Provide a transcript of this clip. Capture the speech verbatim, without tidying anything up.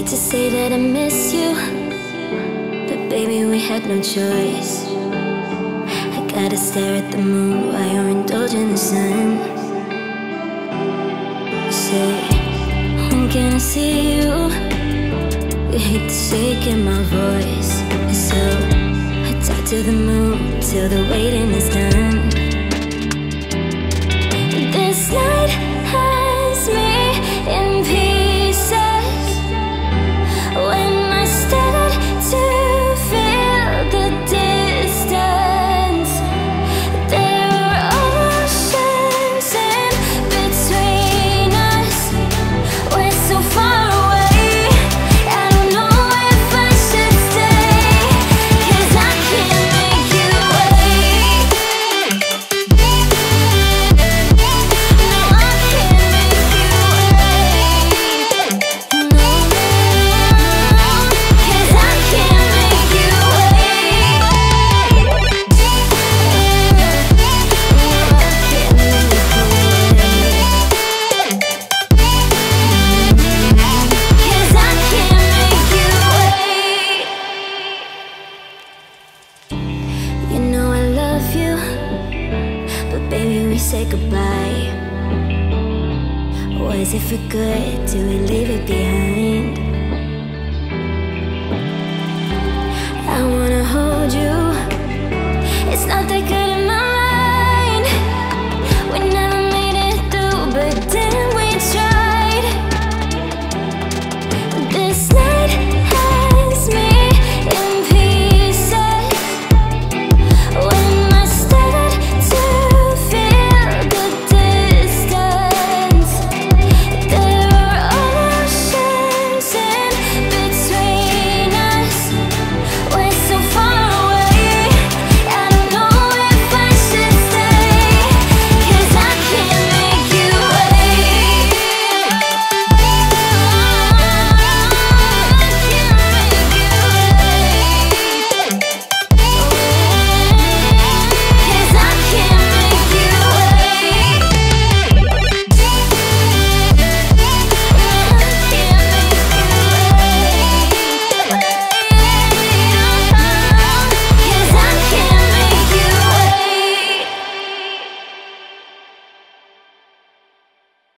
hate to say that I miss you, but baby, we had no choice. I gotta stare at the moon while you're indulging the sun. Say, when can I see you? You hate the shake in my voice, so I talk to the moon till the waiting is done. This night has me in pieces. When I start to feel the distance, there are oceans in between us. We're so far away, I don't know if I should stay, 'cause I can't make you wait. No, I can't make you wait. No, 'cause I can't make you wait. No, I can't make you wait. 'Cause I can't make you wait. You know I love you, but baby, we say goodbye. Was it for good? Do we leave